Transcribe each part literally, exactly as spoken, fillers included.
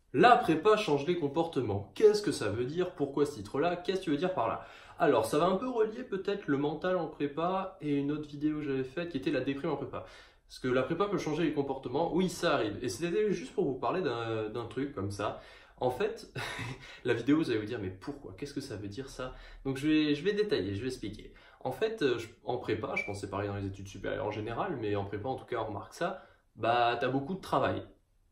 La prépa change les comportements. Qu'est-ce que ça veut dire? Pourquoi ce titre-là? Qu'est-ce que tu veux dire par là? Alors, ça va un peu relier peut-être le mental en prépa et une autre vidéo que j'avais faite qui était la déprime en prépa. Parce que la prépa peut changer les comportements. Oui, ça arrive. Et c'était juste pour vous parler d'un d'un truc comme ça. En fait, la vidéo, vous allez vous dire, mais pourquoi? Qu'est-ce que ça veut dire ça? Donc, je vais, je vais détailler, je vais expliquer. En fait, euh, je- en prépa, je pense que c'est pareil dans les études supérieures en général, mais en prépa, en tout cas, on remarque ça, bah, t'as beaucoup de travail.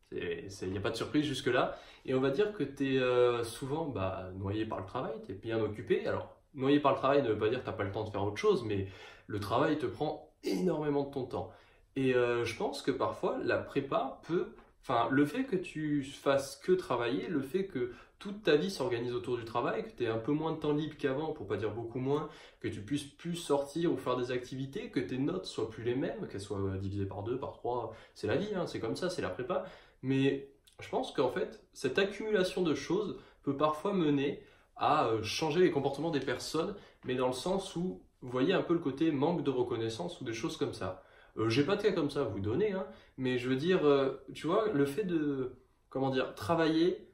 Il n'y a pas de surprise jusque-là. Et on va dire que tu es souvent bah, noyé par le travail, tu es bien occupé. Alors, noyé par le travail ne veut pas dire que tu n'as pas le temps de faire autre chose, mais le travail te prend énormément de ton temps. Et euh, je pense que parfois, la prépa peut... Enfin, le fait que tu fasses que travailler, le fait que toute ta vie s'organise autour du travail, que tu aies un peu moins de temps libre qu'avant, pour pas dire beaucoup moins, que tu puisses plus sortir ou faire des activités, que tes notes soient plus les mêmes, qu'elles soient divisées par deux, par trois, c'est la vie, hein, c'est comme ça, c'est la prépa. Mais je pense qu'en fait, cette accumulation de choses peut parfois mener à euh, changer les comportements des personnes, mais dans le sens où, vous voyez un peu le côté manque de reconnaissance ou des choses comme ça. Euh, j'ai pas de cas comme ça à vous donner, hein, mais je veux dire, euh, tu vois, le fait de, comment dire, travailler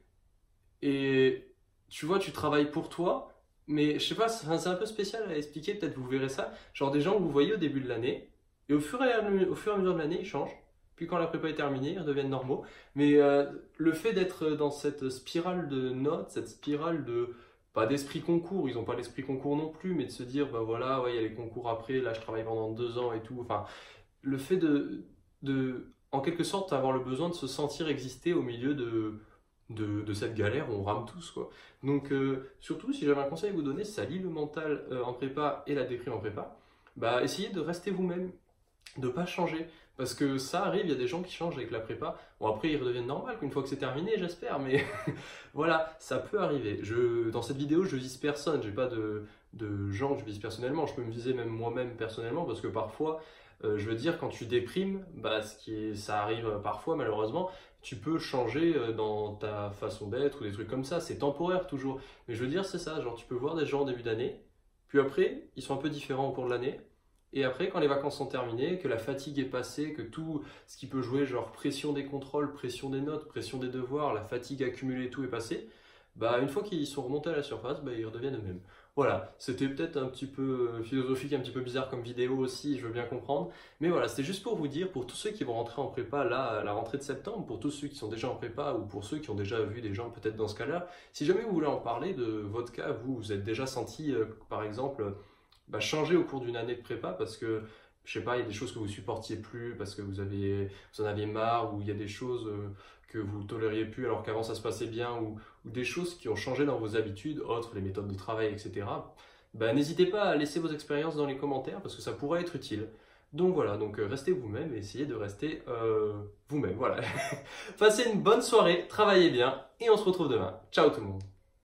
et, tu vois, tu travailles pour toi, mais je sais pas, c'est c'est un peu spécial à expliquer, peut-être vous verrez ça. Genre des gens que vous voyez au début de l'année, et au fur et à, au fur et à mesure de l'année, ils changent. Puis quand la prépa est terminée, ils redeviennent normaux. Mais euh, le fait d'être dans cette spirale de notes, cette spirale de, pas d'esprit concours, ils n'ont pas l'esprit concours non plus, mais de se dire, bah voilà, ouais, il y a les concours après, là je travaille pendant deux ans et tout. Enfin, le fait de, de, en quelque sorte, avoir le besoin de se sentir exister au milieu de, de, de cette galère où on rame tous, quoi. Donc, euh, surtout, si j'avais un conseil à vous donner, ça lie le mental euh, en prépa et la déprime en prépa, bah essayez de rester vous-même, de pas changer. Parce que ça arrive, il y a des gens qui changent avec la prépa. Bon, après, ils redeviennent normaux une fois que c'est terminé, j'espère, mais voilà, ça peut arriver. Je, dans cette vidéo, je vise personne, j'ai pas de, de gens que je vise personnellement. Je peux me viser même moi-même personnellement, parce que parfois, euh, je veux dire, quand tu déprimes, bah, ce qui est, ça arrive parfois, malheureusement, tu peux changer euh, dans ta façon d'être ou des trucs comme ça. C'est temporaire toujours. Mais je veux dire, c'est ça, genre, tu peux voir des gens au début d'année, puis après, ils sont un peu différents au cours de l'année. Et après, quand les vacances sont terminées, que la fatigue est passée, que tout ce qui peut jouer, genre pression des contrôles, pression des notes, pression des devoirs, la fatigue accumulée, tout est passé, bah une fois qu'ils sont remontés à la surface, bah ils redeviennent eux-mêmes. Voilà, c'était peut-être un petit peu euh, philosophique, un petit peu bizarre comme vidéo aussi, je veux bien comprendre. Mais voilà, c'était juste pour vous dire, pour tous ceux qui vont rentrer en prépa là, à la rentrée de septembre, pour tous ceux qui sont déjà en prépa ou pour ceux qui ont déjà vu des gens peut-être dans ce cas-là, si jamais vous voulez en parler de votre cas, vous vous êtes déjà senti, euh, par exemple, bah, changer au cours d'une année de prépa parce que, je sais pas, il y a des choses que vous supportiez plus parce que vous avez, vous en aviez marre ou il y a des choses euh, que vous tolériez plus alors qu'avant ça se passait bien ou, ou des choses qui ont changé dans vos habitudes, autres les méthodes de travail, et cetera. Bah, n'hésitez pas à laisser vos expériences dans les commentaires parce que ça pourrait être utile. Donc voilà, donc euh, restez vous-même et essayez de rester euh, vous-même. Voilà. Passez une bonne soirée, travaillez bien et on se retrouve demain. Ciao tout le monde.